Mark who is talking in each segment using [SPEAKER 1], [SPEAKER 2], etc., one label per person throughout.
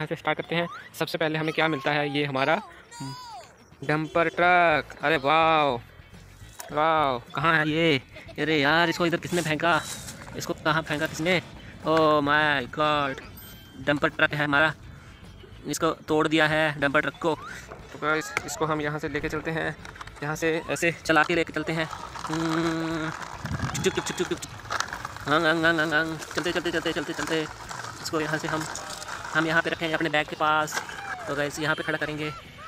[SPEAKER 1] यहाँ से स्टार्ट करते हैं। सबसे पहले हमें क्या मिलता है, ये हमारा डंपर ट्रक। अरे वाह वाह, कहाँ है ये? अरे यार, इसको इधर किसने फेंका? इसको कहाँ फेंका किसने? Oh my God, dumper truck है हमारा, इसको तोड़ दिया है डंपर ट्रक को। तो गाइस इसको हम यहाँ से लेके चलते हैं, यहाँ से ऐसे चला के लेके चलते हैं। चुक चुक चुक चुक चुक, हंग हंग हंग हंग हंग, चलते चलते चलते चलते चलते इसको यहाँ से हम यहाँ पे रखेंगे अपने बैग के पास। तो गाइस यहाँ पे खड़ा करेंगे।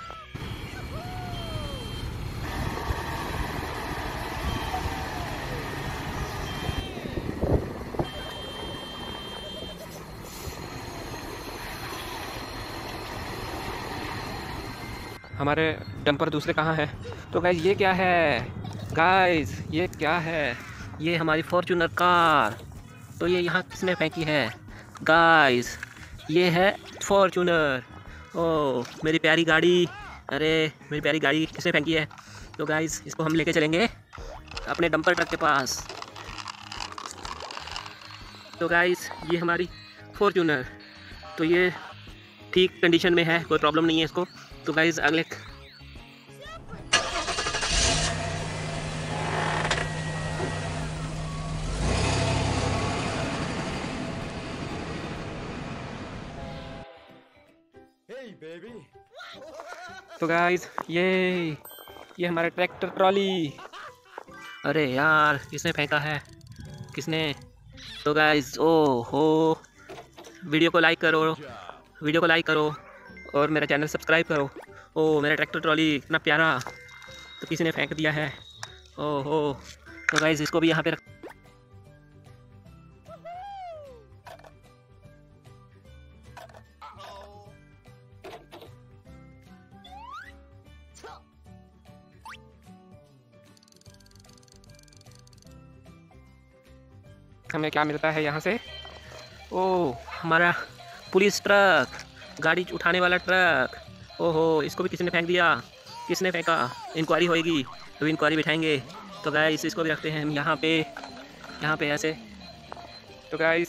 [SPEAKER 1] हमारे डंपर दूसरे कहाँ है? तो गाइस ये क्या है? गाइस ये क्या है? ये हमारी फॉर्च्यूनर कार। तो ये यहाँ किसने फेंकी है? गाइस ये है फॉर्च्यूनर। ओह मेरी प्यारी गाड़ी, अरे मेरी प्यारी गाड़ी किसने फेंकी है? तो गाइस इसको हम लेके चलेंगे अपने डंपर ट्रक के पास। तो गाइस ये हमारी फॉर्च्यूनर, तो ये ठीक कंडीशन में है, कोई प्रॉब्लम नहीं है इसको। तो गाइस अगले तो गाइस ये हमारा ट्रैक्टर ट्रॉली। अरे यार किसने फेंका है, किसने? तो गाइस ओ हो, वीडियो को लाइक करो, वीडियो को लाइक करो और मेरा चैनल सब्सक्राइब करो। ओ मेरा ट्रैक्टर ट्रॉली इतना प्यारा, तो किसी ने फेंक दिया है। ओ हो, तो गाइस इसको भी यहाँ पे रख। हमें क्या मिलता है यहाँ से? ओ हमारा पुलिस ट्रक, गाड़ी उठाने वाला ट्रक। ओहो इसको भी किसी ने फेंक दिया, किसने फेंका? इंक्वायरी होएगी, तो इंक्वायरी बिठाएंगे। तो गाइस इसको भी रखते हैं हम यहाँ पे ऐसे। तो guys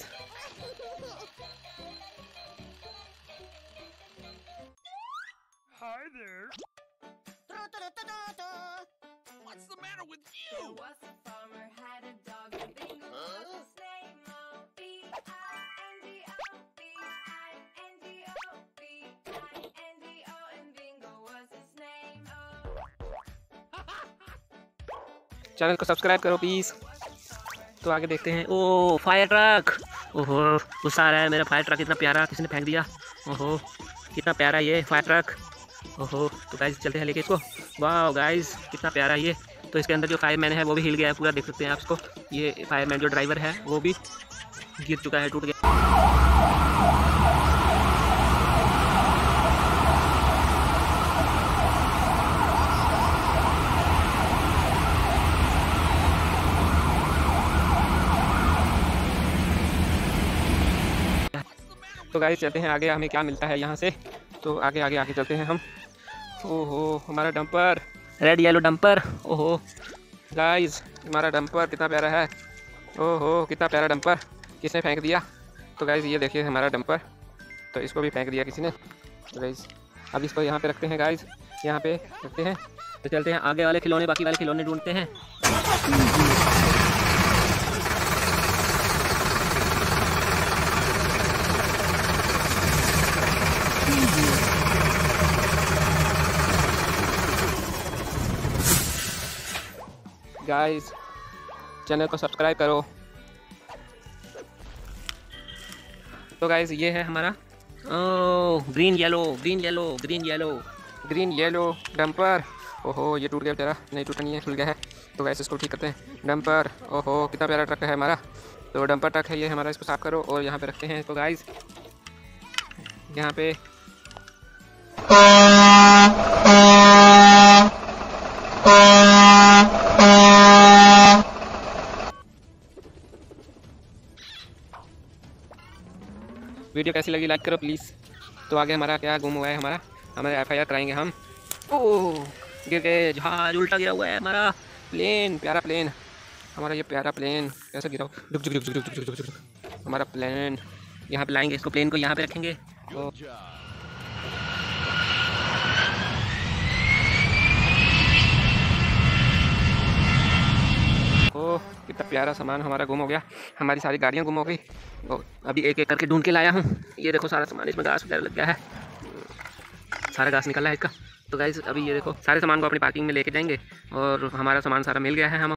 [SPEAKER 2] What's the matter with you? There was a farmer had a dog and Bingo was his name. B-I-N-G-O, B-I-N-G-O, and Bingo was his name.
[SPEAKER 1] Channel को सब्सक्राइब करो प्लीज़। तो आगे देखते हैं। ओ फायर ट्रक, ओहो गुस्सा आ रहा है मेरा फायर ट्रक, इतना प्यारा किसने फेंक दिया? ओहो कितना प्यारा ये फायर ट्रक। ओहो तो गाइस चलते हैं लेके इसको। वाह गाइस कितना प्यारा ये। तो इसके अंदर जो फायरमैन है वो भी हिल गया है पूरा, देख सकते हैं आप इसको। ये फायरमैन जो ड्राइवर है वो भी गिर चुका है, टूट गया। तो गाइस चलते हैं आगे, हमें क्या मिलता है यहाँ से। तो आगे आगे आगे चलते हैं हम। ओहो हमारा डंपर, रेड येलो डंपर। ओहो गाइस हमारा डंपर कितना प्यारा है। ओहो कितना प्यारा डंपर, किसने फेंक दिया? तो गाइस ये देखिए हमारा डंपर, तो इसको भी फेंक दिया किसी ने। तो गाइस अब इसको यहाँ पे रखते हैं, गाइस यहाँ पे रखते हैं। तो चलते हैं आगे वाले खिलौने, बाकी वाले खिलौने ढूंढते हैं। गाइस चैनल को सब्सक्राइब करो। तो गाइस ये है हमारा green yellow green yellow green yellow green yellow dumper. ओहो ये टूट गया बेचारा, नहीं टूटा नहीं है, खुल गया है। तो गाइस इसको ठीक करते हैं। डंपर, ओहो कितना प्यारा ट्रक है हमारा। तो डंपर ट्रक है ये हमारा, इसको साफ करो और यहाँ पे रखते हैं। तो गाइस यहाँ पे वीडियो कैसी लगी लाइक करो प्लीज़। तो आगे हमारा क्या गुम हुआ है, हमारे FIR कराएंगे हम। ओह गिर गए, जहाज उल्टा गिरा हुआ है हमारा प्लेन, प्यारा प्लेन हमारा। ये प्यारा प्लेन कैसे गिरा? हमारा प्लेन यहाँ पे लाएंगे, इसको प्लेन को यहाँ पे रखेंगे। ओ, ओह कितना प्यारा सामान हमारा गुम हो गया। हमारी सारी गाड़ियाँ गुम हो गई। अभी एक एक करके ढूंढ के लाया हूँ। ये देखो सारा सामान इसमें घास वगैरह लग गया है, सारा घास निकला है इसका। तो गाइस अभी ये देखो सारे सामान को अपनी पार्किंग में लेके जाएंगे और हमारा सामान सारा मिल गया है। हम